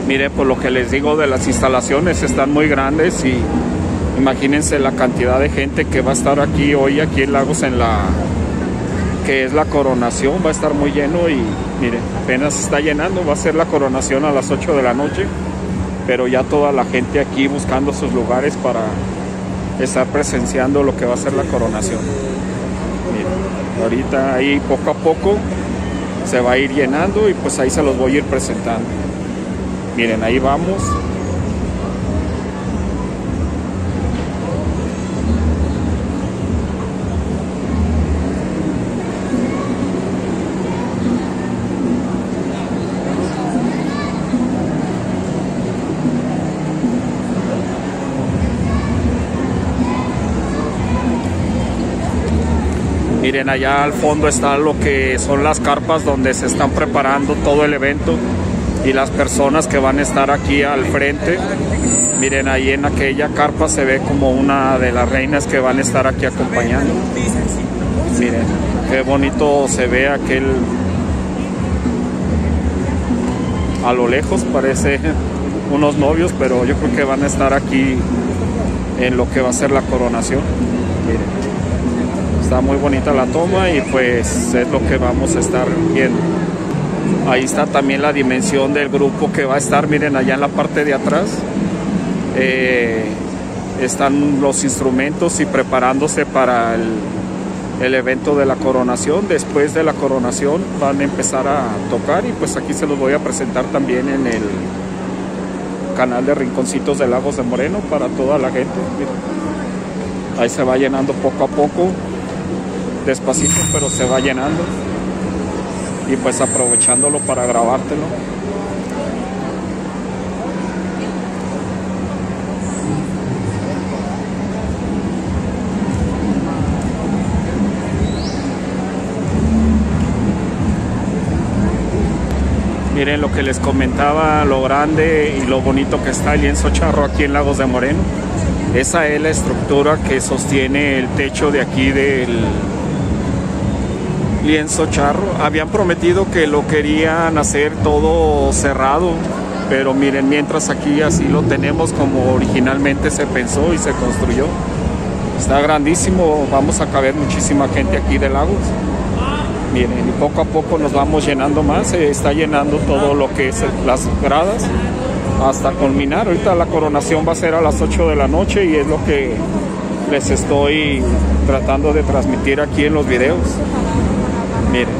Mire, por lo que les digo de las instalaciones, están muy grandes y imagínense la cantidad de gente que va a estar aquí hoy, aquí en Lagos, en la que es la coronación. Va a estar muy lleno y mire, apenas se está llenando. Va a ser la coronación a las 8 de la noche, pero ya toda la gente aquí buscando sus lugares para estar presenciando lo que va a ser la coronación. Mire, ahorita ahí poco a poco se va a ir llenando y pues ahí se los voy a ir presentando. Miren, ahí vamos. Miren, allá al fondo está lo que son las carpas donde se están preparando todo el evento y las personas que van a estar aquí al frente. Miren, ahí en aquella carpa se ve como una de las reinas que van a estar aquí acompañando. Miren, qué bonito se ve aquel. A lo lejos parece unos novios, pero yo creo que van a estar aquí en lo que va a ser la coronación. Miren. Está muy bonita la toma y pues es lo que vamos a estar viendo. Ahí está también la dimensión del grupo que va a estar, miren, allá en la parte de atrás. Están los instrumentos y preparándose para el evento de la coronación. Después de la coronación van a empezar a tocar y pues aquí se los voy a presentar también en el canal de Rinconcitos de Lagos de Moreno para toda la gente. Miren. Ahí se va llenando poco a poco. Despacito, pero se va llenando y pues aprovechándolo para grabártelo. Miren lo que les comentaba, lo grande y lo bonito que está el lienzo charro aquí en Lagos de Moreno. Esa es la estructura que sostiene el techo de aquí del lienzo charro. Habían prometido que lo querían hacer todo cerrado, pero miren, mientras aquí así lo tenemos como originalmente se pensó y se construyó. Está grandísimo, vamos a caber muchísima gente aquí de Lagos. Miren, y poco a poco nos vamos llenando más, se está llenando todo lo que es las gradas hasta culminar. Ahorita la coronación va a ser a las 8 de la noche y es lo que les estoy tratando de transmitir aquí en los videos. Miren.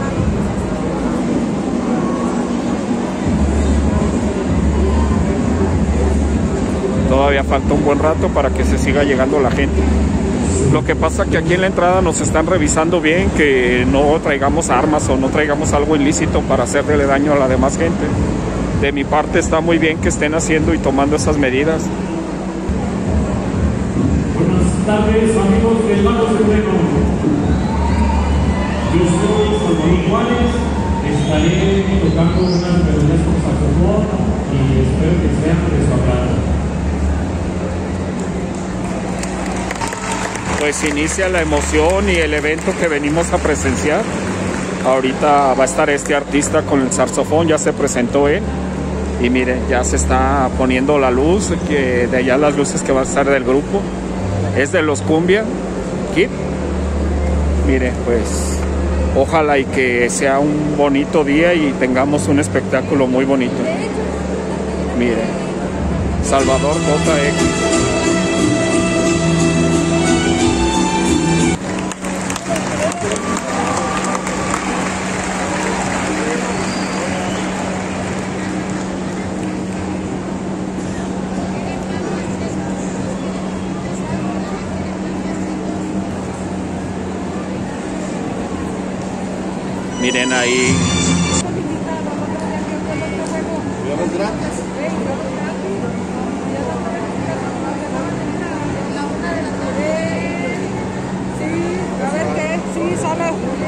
Todavía falta un buen rato para que se siga llegando la gente. Lo que pasa que aquí en la entrada nos están revisando bien que no traigamos armas o no traigamos algo ilícito para hacerle daño a la demás gente. De mi parte está muy bien que estén haciendo y tomando esas medidas. Buenas tardes, amigos de Lagos de Moreno. Yo soy Juan Juárez, estaré tocando unas melodías con saxofón y espero que sean de su agrado. Pues inicia la emoción y el evento que venimos a presenciar. Ahorita va a estar este artista con el saxofón, ya se presentó él. Y miren, ya se está poniendo la luz, que de allá las luces que va a estar del grupo. Es de los Cumbia Kid. Miren, pues ojalá y que sea un bonito día y tengamos un espectáculo muy bonito. Miren, Salvador JX. Miren ahí. Sí, a ver qué, sí, sale.